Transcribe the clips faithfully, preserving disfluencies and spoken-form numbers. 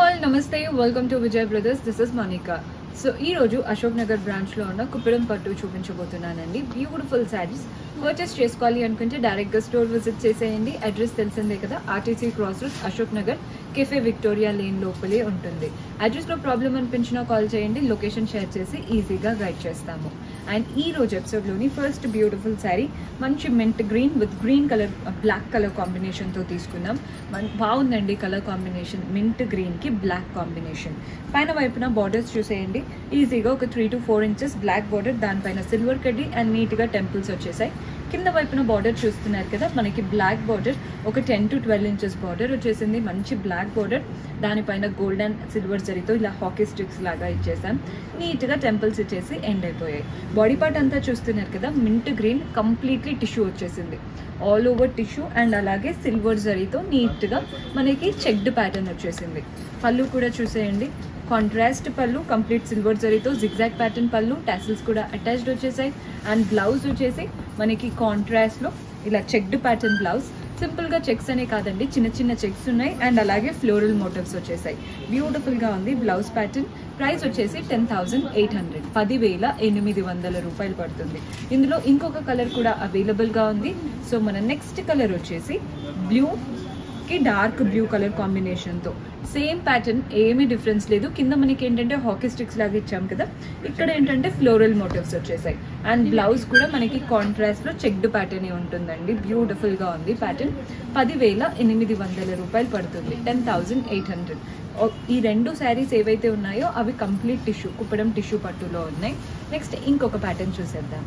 all, namaste, welcome to Vijay Brothers. This is Monica. So ఈ రోజు Ashok Nagar branch లో ఉన్న కుప్పడం పట్టు చూపించబోతున్నానండి. బ్యూటిఫుల్ శారీస్ పర్చేస్ చేసుకోవాలి అనుకుంటే డైరెక్ట్ గా స్టోర్ విజిట్ చేసేయండి. అడ్రస్ తెలిసిందే కదా, RTC cross roads, Ashok Nagar, cafe Victoria lane లోపలే ఉంటుంది. అడ్రస్ లో ప్రాబ్లం అనిపించినా కాల్ చేయండి, లొకేషన్ షేర్ చేసి ఈజీగా గైడ్ చేస్తాము. అండ్ ఈ రోజు ఎపిసోడ్ లోని ఫస్ట్ బ్యూటిఫుల్ శారీ మంచి mint green with green colour black colour combination తో తీసుకున్నాం. బాగుందండి కలర్ కాంబినేషన్, మింట్ గ్రీన్ కి బ్లాక్ కాంబినేషన్. పైన వైపున బార్డర్స్ చూసేయండి, ఈజీగా ఒక three to four inches black border, దానిపైన సిల్వర్ కడ్డీ అండ్ నీట్ గా టెంపుల్స్ వచ్చేసాయి. కింద వైపున బార్డర్ చూస్తున్నారు కదా, మనకి బ్లాక్ బార్డర్ ఒక ten to twelve inches border వచ్చేసింది. మంచి బ్లాక్ బార్డర్, దానిపైన గోల్డ్ అండ్ సిల్వర్ జరీతో ఇలా హాకీ స్టిక్స్ లాగా ఇచ్చేసాం. నీట్ గా టెంపుల్స్ ఇచ్చేసి ఎండ్ అయిపోయాయి. బాడీ పార్ట్ అంతా చూస్తున్నారు కదా, మింట్ గ్రీన్ కంప్లీట్లీ టిష్యూ వచ్చేసింది, ఆల్ ఓవర్ టిష్యూ అండ్ అలాగే సిల్వర్ జరీతో నీట్ గా మనకి చెక్డ్ ప్యాటర్న్ వచ్చేసింది. పళ్ళు కూడా చూసేయండి, కాంట్రాస్ట్ పళ్ళు, కంప్లీట్ సిల్వర్ జరీతో జిగ్జాగ్ ప్యాటర్న్ పళ్ళు, టాసిల్స్ కూడా అటాచ్డ్ వచ్చేసాయి. అండ్ బ్లౌజ్ వచ్చేసి మనకి కాంట్రాస్ట్ లో ఇలా చెక్డ్ ప్యాటర్న్ బ్లౌజ్. సింపుల్ గా చెక్స్ అనే కాదండి, చిన్న చిన్న చెక్స్ ఉన్నాయి అండ్ అలాగే ఫ్లోరల్ మోటివ్స్ వచ్చేసాయి. బ్యూటిఫుల్ గా ఉంది బ్లౌజ్ ప్యాటర్న్. ప్రైస్ వచ్చేసి టెన్ థౌసండ్ ఎయిట్ హండ్రెడ్ పదివేల ఎనిమిది వందల రూపాయలు పడుతుంది. ఇందులో ఇంకొక కలర్ కూడా అవైలబుల్ గా ఉంది. సో మన నెక్స్ట్ కలర్ వచ్చేసి బ్లూ కి డార్క్ బ్లూ కలర్ కాంబినేషన్ తో సేమ్ ప్యాటర్న్, ఏమీ డిఫరెన్స్ లేదు. కింద మనకి ఏంటంటే హాకీ స్టిక్స్ లాగా ఇచ్చాం కదా, ఇక్కడ ఏంటంటే ఫ్లోరల్ మోటివ్స్ వచ్చేసాయి. అండ్ బ్లౌజ్ కూడా మనకి కాంట్రాస్ట్ లో చెక్డ్ ప్యాటర్న్ ఉంటుందండి. బ్యూటిఫుల్ గా ఉంది ప్యాటర్న్. పదివేల ఎనిమిది వందల రూపాయలు పడుతుంది, టెన్ థౌజండ్ ఎయిట్ హండ్రెడ్. ఈ రెండు శారీస్ ఏవైతే ఉన్నాయో అవి కంప్లీట్ టిష్యూ, కుప్పడం టిష్యూ పట్టులో ఉన్నాయి. నెక్స్ట్ ఇంకొక ప్యాటర్న్ చూసేద్దాం.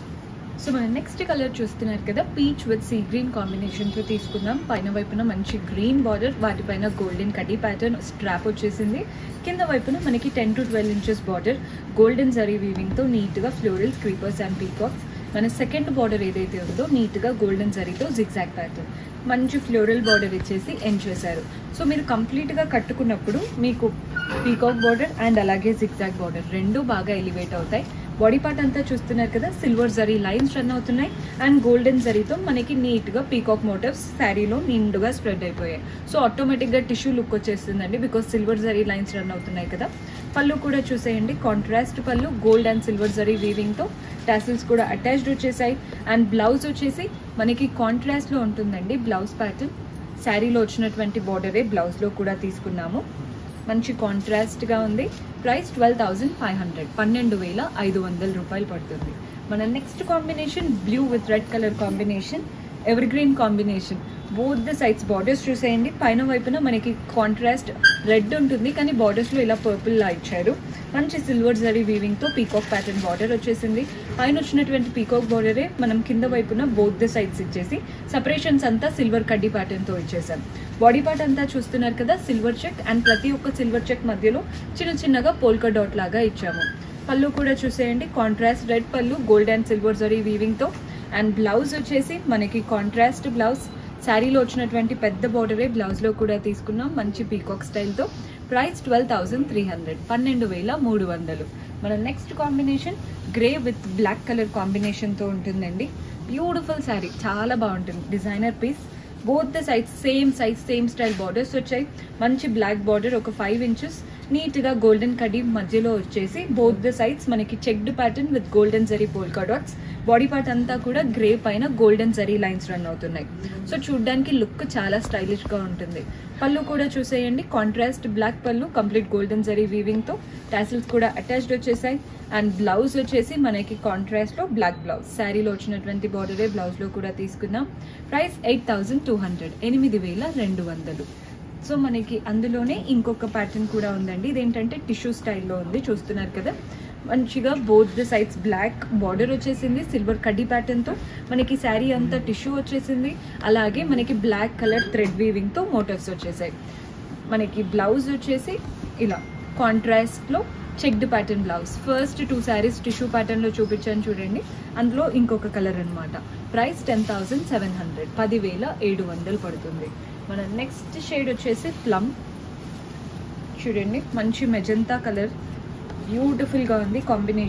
సో మన నెక్స్ట్ కలర్ చూస్తున్నారు కదా, peach with sea green combination తో తీసుకుందాం. పైన వైపున మంచి గ్రీన్ బార్డర్, వాటిపైన గోల్డెన్ కడ్డీ ప్యాటర్న్ స్ట్రాప్ వచ్చేసింది. కింద వైపున మనకి ten to twelve inches border, golden జరీ వీవింగ్ తో నీట్ గా ఫ్లోరల్స్, క్రీపర్స్ అండ్ పీకాక్స్. మన సెకండ్ బార్డర్ ఏదైతే ఉందో నీట్ గా గోల్డెన్ జరీతో జిగ్జాగ్ ప్యాటర్న్, మంచి ఫ్లోరల్ బార్డర్ ఇచ్చేసి ఎండ్ చేశారు. సో మీరు కంప్లీట్ గా కట్టుకున్నప్పుడు మీకు పీకాక్ బార్డర్ అండ్ అలాగే జిగ్జాగ్ బార్డర్ రెండు బాగా ఎలివేట్ అవుతాయి. బాడీ పార్ట్ అంతా చూస్తున్నారు కదా, సిల్వర్ జరీ లైన్స్ రన్ అవుతున్నాయి అండ్ గోల్డెన్ జరీతో మనకి నీట్ గా పీకాక్ మోటివ్స్ శారీలో నిండుగా స్ప్రెడ్ అయిపోయాయి. సో ఆటోమేటిక్ గా టిష్యూ లుక్ వచ్చేస్తుందండి, బికాస్ సిల్వర్ జరీ లైన్స్ రన్ అవుతున్నాయి కదా. పళ్ళు కూడా చూసేయండి, కాంట్రాస్ట్ పళ్ళు, గోల్డ్ అండ్ సిల్వర్ జరీ వీవింగ్ తో టాసిల్స్ కూడా అటాచ్డ్ వచ్చేసాయి. అండ్ బ్లౌజ్ వచ్చేసి మనకి కాంట్రాస్ట్ లో ఉంటుందండి బ్లౌజ్ ప్యాటర్న్. శారీలో వచ్చినటువంటి బార్డరే బ్లౌజ్ లో కూడా తీసుకున్నాము. మంచి కాంట్రాస్ట్ గా ఉంది. Price twelve thousand five hundred పన్నెండు వేల ఐదు వందల రూపాయలు పడుతుంది. మన next combination blue with red colour combination, evergreen combination. Both the sides borders చూసేయండి. పైన వైపున మనకి కాంట్రాస్ట్ రెడ్ ఉంటుంది కానీ బార్డర్స్ లో ఇలా పర్పుల్ లా ఇచ్చారు. మంచి సిల్వర్ జరీ వీవింగ్ తో పీకాక్ ప్యాటర్న్ బార్డర్ వచ్చేసింది. పైన వచ్చినటువంటి పీకాక్ బార్డరే మనం కింద వైపున బోత్ ద సైడ్స్ ఇచ్చేసి సపరేషన్స్ అంతా సిల్వర్ కడ్డీ ప్యాటర్న్ తో ఇచ్చేసాం. బాడీ పార్ట్ అంతా చూస్తున్నారు కదా, సిల్వర్ చెక్ అండ్ ప్రతి ఒక్క సిల్వర్ చెక్ మధ్యలో చిన్న చిన్నగా పోల్కా డాట్ లాగా ఇచ్చాము. పళ్ళు కూడా చూసేయండి, కాంట్రాస్ట్ రెడ్ పళ్ళు, గోల్డ్ అండ్ సిల్వర్ జరీ వీవింగ్ తో. అండ్ బ్లౌజ్ వచ్చేసి మనకి కాంట్రాస్ట్ బ్లౌజ్. శారీలో వచ్చినటువంటి పెద్ద బార్డరే బ్లౌజ్ లో కూడా తీసుకున్నాం, మంచి పీకాక్ స్టైల్ తో. Price twelve thousand three hundred పన్నెండు వేల మూడు వందలు. మన next combination grey with black colour combination తో ఉంటుందండి. బ్యూటిఫుల్ శారీ, చాలా బాగుంటుంది, designer piece. Both the sides same size same style borders వచ్చాయి. మంచి బ్లాక్ బార్డర్ ఒక ఫైవ్ ఇంచెస్, నీట్ గా గోల్డెన్ కడ్డీ మధ్యలో వచ్చేసి బోత్ ద సైడ్స్ మనకి చెక్డ్ ప్యాటర్న్ విత్ గోల్డెన్ జరీ పోల్కా డాట్స్. బాడీ పార్ట్ అంతా కూడా గ్రే పైన గోల్డెన్ జరీ లైన్స్ రన్ అవుతున్నాయి. సో చూడ్డానికి లుక్ చాలా స్టైలిష్ గా ఉంటుంది. పళ్ళు కూడా చూసేయండి, కాంట్రాస్ట్ బ్లాక్ పళ్ళు, కంప్లీట్ గోల్డెన్ జరీ వీవింగ్ తో టాసిల్స్ కూడా అటాచ్డ్ వచ్చేసాయి. అండ్ బ్లౌజ్ వచ్చేసి మనకి కాంట్రాస్ట్ లో బ్లాక్ బ్లౌజ్. శారీలో వచ్చినటువంటి బార్డరే బ్లౌజ్ లో కూడా తీసుకున్నాం. Price eight thousand two hundred ఎనిమిది వేల రెండు వందలు. సో మనకి అందులోనే ఇంకొక ప్యాటర్న్ కూడా ఉందండి. ఇదేంటంటే టిష్యూ స్టైల్లో ఉంది, చూస్తున్నారు కదా. మంచిగా both the sides black border వచ్చేసింది, సిల్వర్ కడ్డీ ప్యాటర్న్ తో మనకి శారీ అంతా టిష్యూ వచ్చేసింది. అలాగే మనకి బ్లాక్ కలర్ థ్రెడ్ వీవింగ్ తో మోటివ్స్ వచ్చేసాయి. మనకి బ్లౌజ్ వచ్చేసి ఇలా కాంట్రాస్ట్ లో checked pattern blouse. First two saris tissue pattern లో చూపించాను చూడండి, అందులో ఇంకొక కలర్ అనమాట. Price ten thousand seven hundred పదివేల ఏడు వందలు పడుతుంది. మన నెక్స్ట్ షేడ్ వచ్చేసి ప్లమ్. చూడండి, మంచి మెజంతా కలర్, బ్యూటిఫుల్ గా ఉంది కాంబినేషన్.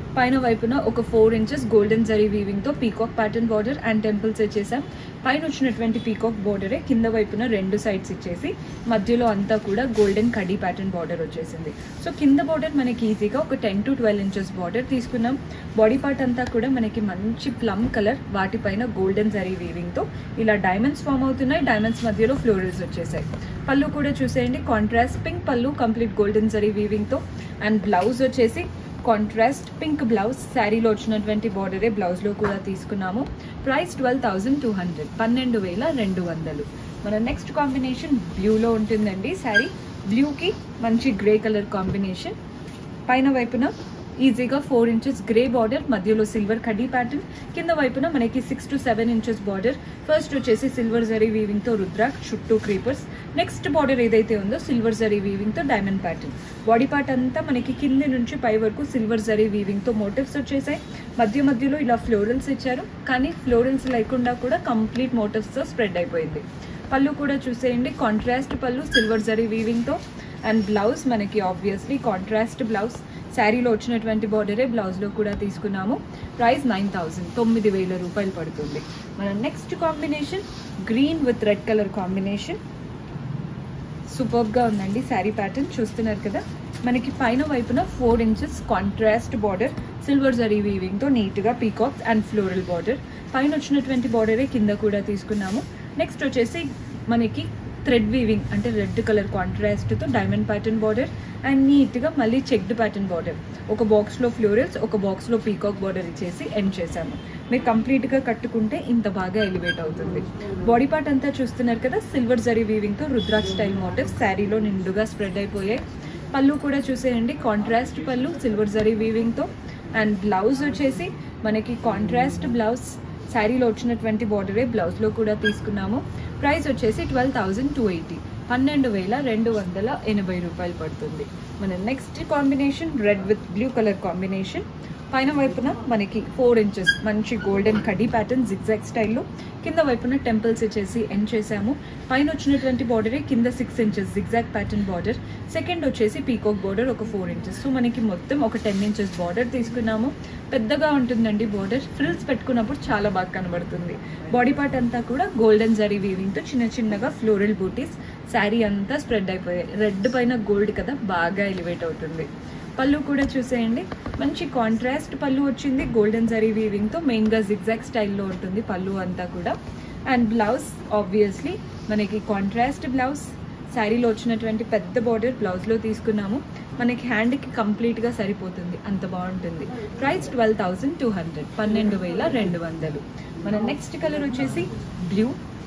పైన వైపున ఒక ఫోర్ ఇంచెస్ గోల్డెన్ జరీ వీవింగ్ తో peacock pattern border and temples ఇచ్చేసాం. పైన వచ్చినటువంటి పీకాక్ బార్డరే కింద వైపున రెండు సైడ్స్ ఇచ్చేసి మధ్యలో అంతా కూడా గోల్డెన్ కడీ ప్యాటర్న్ బార్డర్ వచ్చేసింది. సో కింద బార్డర్ మనకి ఈజీగా ఒక ten to twelve inches border తీసుకున్నాం. బాడీ పార్ట్ అంతా కూడా మనకి మంచి ప్లమ్ కలర్, వాటిపైన గోల్డెన్ జరీ వీవింగ్ తో ఇలా డైమండ్స్ ఫామ్ అవుతున్నాయి. డైమండ్స్ మధ్యలో ఫ్లోరల్స్ వచ్చేసాయి. పళ్ళు కూడా చూసేయండి, కాంట్రాస్ట్ పింక్ పళ్ళు, కంప్లీట్ గోల్డెన్ జరీ వీవింగ్ తో. అండ్ బ్లౌజ్ వచ్చేసి కాంట్రాస్ట్ పింక్ బ్లౌజ్, శారీలో వచ్చినటువంటి బార్డరే బ్లౌజ్ లో కూడా తీసుకున్నాము. Price twelve thousand two hundred పన్నెండు వేల రెండు వందలు. మన నెక్స్ట్ కాంబినేషన్ బ్లూలో ఉంటుందండి. శారీ బ్లూకి మంచి గ్రే కలర్ కాంబినేషన్. పైన వైపున ఈజీగా ఫోర్ ఇంచెస్ గ్రే బార్డర్, మధ్యలో సిల్వర్ కడ్డీ ప్యాటర్న్, కింద వైపున మనకి six to seven inches border. First వచ్చేసి సిల్వర్ జరీ వీవింగ్ తో రుద్రాక్, చుట్టూ క్రీపర్స్. నెక్స్ట్ బార్డర్ ఏదైతే ఉందో సిల్వర్ జరీ వీవింగ్ తో డైమండ్ ప్యాటర్న్. బాడీ పార్ట్ అంతా మనకి కింది నుంచి పై వరకు సిల్వర్ జరీ వీవింగ్ తో మోటివ్స్ వచ్చేసాయి. మధ్య మధ్యలో ఇలా ఫ్లోరల్స్ ఇచ్చారు, కానీ ఫ్లోరల్స్ లేకుండా కూడా కంప్లీట్ మోటివ్స్ తో స్ప్రెడ్ అయిపోయింది. పళ్ళు కూడా చూసేయండి, కాంట్రాస్ట్ పళ్ళు సిల్వర్ జరీ వీవింగ్ తో. అండ్ బ్లౌజ్ మనకి ఆబ్వియస్లీ కాంట్రాస్ట్ బ్లౌజ్, శారీలో వచ్చినటువంటి బార్డరే బ్లౌజ్లో కూడా తీసుకున్నాము. ప్రైస్ నైన్ థౌజండ్ తొమ్మిది వేల రూపాయలు పడుతుంది. మన next combination green with red colour combination. సూపర్గా ఉందండి శారీ ప్యాటర్న్, చూస్తున్నారు కదా. మనకి పైన వైపున four inches contrast border, silver జరీ వీవింగ్తో నీట్గా పీకాక్స్ అండ్ ఫ్లోరల్ బార్డర్. పైన వచ్చినటువంటి బార్డరే కింద కూడా తీసుకున్నాము. నెక్స్ట్ వచ్చేసి మనకి థ్రెడ్ వీవింగ్ అంటే రెడ్ కలర్ కాంట్రాస్ట్తో డైమండ్ ప్యాటర్న్ బార్డర్ అండ్ నీట్గా మళ్ళీ చెక్డ్ ప్యాటర్న్ బార్డర్. ఒక బాక్స్లో ఫ్లోరల్స్, ఒక బాక్స్లో పీకాక్ బార్డర్ ఇచ్చేసి ఎండ్ చేశాము. మీరు కంప్లీట్గా కట్టుకుంటే ఇంత బాగా ఎలివేట్ అవుతుంది. బాడీ పార్ట్ అంతా చూస్తున్నారు కదా, సిల్వర్ జరీ వీవింగ్తో రుద్రాక్ స్టైల్ మోటివ్స్ శారీలో నిండుగా స్ప్రెడ్ అయిపోయాయి. పళ్ళు కూడా చూసేయండి, కాంట్రాస్ట్ పళ్ళు సిల్వర్ జరీ వీవింగ్తో. అండ్ బ్లౌజ్ వచ్చేసి మనకి కాంట్రాస్ట్ బ్లౌజ్, శారీలో వచ్చినటువంటి బార్డరే బ్లౌజ్లో కూడా తీసుకున్నాము. ప్రైస్ వచ్చేసి ట్వెల్వ్ థౌజండ్ టూ ఎయిటీ పన్నెండు వేల రెండు వందల ఎనభై రూపాయలు పడుతుంది. మన next combination red with blue colour combination. పైన వైపున మనకి ఫోర్ ఇంచెస్ మంచి గోల్డెన్ కడీ ప్యాటర్న్ జిగ్జాగ్ స్టైల్లో, కింద వైపున టెంపుల్స్ ఇచ్చేసి ఎండ్ చేసాము. పైన వచ్చినటువంటి బార్డరే కింద six inches zigzag pattern border, second వచ్చేసి పీకాక్ బార్డర్ ఒక ఫోర్ ఇంచెస్. సో మనకి మొత్తం ఒక టెన్ ఇంచెస్ బార్డర్ తీసుకున్నాము. పెద్దగా ఉంటుందండి బార్డర్, ఫ్రిల్స్ పెట్టుకున్నప్పుడు చాలా బాగా కనబడుతుంది. బాడీ పార్ట్ అంతా కూడా గోల్డెన్ జరీ వీవింగ్తో చిన్న చిన్నగా ఫ్లోరల్ బూటీస్, శారీ అంతా స్ప్రెడ్ అయిపోయాయి. రెడ్ పైన గోల్డ్ కదా, బాగా ఎలివేట్ అవుతుంది. పళ్ళు కూడా చూసేయండి, మంచి కాంట్రాస్ట్ పళ్ళు వచ్చింది గోల్డెన్ జరీ వీవింగ్తో, మెయిన్గా జిగ్జాగ్ స్టైల్లో ఉంటుంది పళ్ళు అంతా కూడా. అండ్ బ్లౌజ్ ఆబ్వియస్లీ మనకి కాంట్రాస్ట్ బ్లౌజ్, శారీలో వచ్చినటువంటి పెద్ద బార్డర్ బ్లౌజ్లో తీసుకున్నాము. మనకి హ్యాండ్కి కంప్లీట్గా సరిపోతుంది, అంత బాగుంటుంది. Price twelve thousand two hundred పన్నెండు వేల రెండు వందలు. మన నెక్స్ట్ కలర్ వచ్చేసి బ్లూ.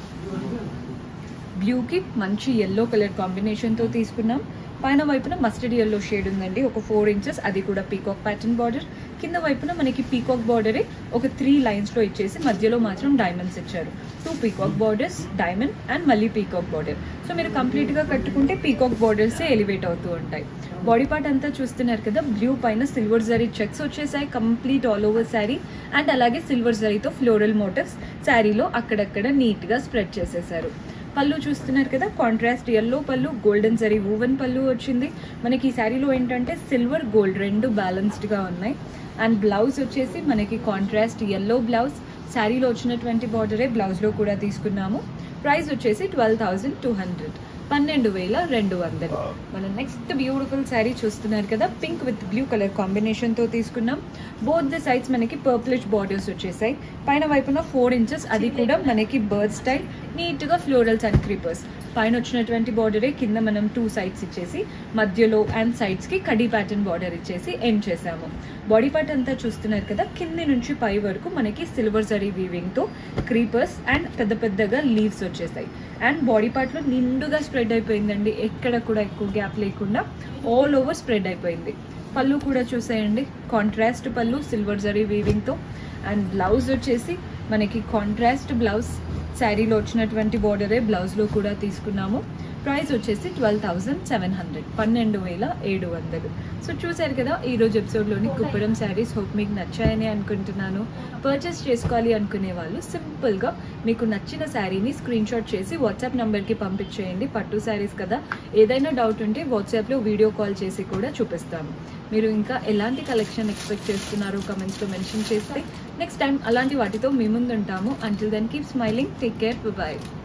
బ్లూకి మంచి ఎల్లో కలర్ కాంబినేషన్తో తీసుకున్నాం. పైన వైపున మస్టర్డ్ ఎల్లో షేడ్ ఉందండి, ఒక ఫోర్ ఇంచెస్, అది కూడా పీకాక్ ప్యాటర్న్ బార్డర్. కింద వైపున మనకి పీకాక్ బార్డరే ఒక త్రీ లైన్స్లో ఇచ్చేసి మధ్యలో మాత్రం డైమండ్స్ ఇచ్చారు. Two peacock borders, diamond and మళ్ళీ పీకాక్ బార్డర్. సో మీరు కంప్లీట్గా కట్టుకుంటే పీకాక్ బార్డర్సే ఎలివేట్ అవుతూ ఉంటాయి. బాడీ పార్ట్ అంతా చూస్తున్నారు కదా, బ్లూ పైన సిల్వర్ జరీ చెక్స్ వచ్చేసాయి complete all over sari. And అలాగే సిల్వర్ జరీతో ఫ్లోరల్ మోటివ్స్ శారీలో అక్కడక్కడ నీట్గా స్ప్రెడ్ చేసేసారు. పళ్ళు చూస్తున్నారు కదా, కాంట్రాస్ట్ ఎల్లో పళ్ళు, గోల్డెన్ జరీ వూవెన్ పళ్ళు వచ్చింది. మనకి ఈ శారీలో ఏంటంటే సిల్వర్ గోల్డ్ రెండు బ్యాలెన్స్డ్గా ఉన్నాయి. అండ్ బ్లౌజ్ వచ్చేసి మనకి కాంట్రాస్ట్ ఎల్లో బ్లౌజ్, శారీలో వచ్చినటువంటి బార్డరే బ్లౌజ్లో కూడా తీసుకున్నాము. ప్రైస్ వచ్చేసి ట్వెల్వ్ థౌజండ్ టూ హండ్రెడ్ పన్నెండు వేల రెండు వందలు. మన నెక్స్ట్ బ్యూటిఫుల్ శారీ చూస్తున్నారు కదా, పింక్ విత్ బ్లూ కలర్ కాంబినేషన్తో తీసుకున్నాం. బోత్ ద సైడ్స్ మనకి పర్పులిష్ బార్డర్స్ వచ్చేసాయి. పైన వైపున ఫోర్ ఇంచెస్, అది కూడా మనకి బర్డ్ స్టైల్, నీట్గా ఫ్లోరల్స్ అండ్ క్రీపర్స్. పైన వచ్చినటువంటి బార్డరే కింద మనం టూ సైడ్స్ ఇచ్చేసి మధ్యలో అండ్ సైడ్స్కి కడీ ప్యాటర్న్ బార్డర్ ఇచ్చేసి ఎండ్ చేసాము. బాడీ పార్ట్ అంతా చూస్తున్నారు కదా, కింది నుంచి పై వరకు మనకి సిల్వర్ జరీ వీవింగ్తో క్రీపర్స్ అండ్ పెద్ద పెద్దగా లీవ్స్ వచ్చేసాయి. అండ్ బాడీ పార్ట్లో నిండుగా స్ప్రెడ్ అయిపోయిందండి, ఎక్కడ కూడా ఎక్కువ గ్యాప్ లేకుండా ఆల్ ఓవర్ స్ప్రెడ్ అయిపోయింది. పళ్ళు కూడా చూసేయండి, కాంట్రాస్ట్ పళ్ళు సిల్వర్ జరీ వీవింగ్తో. అండ్ బ్లౌజ్ వచ్చేసి మనకి కాంట్రాస్ట్ బ్లౌజ్, శారీలో వచ్చినటువంటి బార్డరే బ్లౌజ్లో కూడా తీసుకున్నాము. ప్రైస్ వచ్చేసి ట్వెల్వ్ థౌజండ్ సెవెన్ హండ్రెడ్ పన్నెండు వేల ఏడు వందలు సో చూసారు కదా ఈరోజు ఎపిసోడ్లోని కుప్పడం శారీస్. హోప్ మీకు నచ్చాయని అనుకుంటున్నాను. పర్చేస్ చేసుకోవాలి అనుకునే వాళ్ళు సింపుల్గా మీకు నచ్చిన శారీని స్క్రీన్ షాట్ చేసి వాట్సాప్ నెంబర్కి పంపించేయండి. పట్టు శారీస్ కదా, ఏదైనా డౌట్ ఉంటే వాట్సాప్లో వీడియో కాల్ చేసి కూడా చూపిస్తాను. మీరు ఇంకా ఎలాంటి కలెక్షన్ ఎక్స్పెక్ట్ చేస్తున్నారో కమెంట్స్లో మెన్షన్ చేస్తే నెక్స్ట్ టైం అలాంటి వాటితో మీ ముందు ఉంటాము. Until then keep smiling, take care, bye.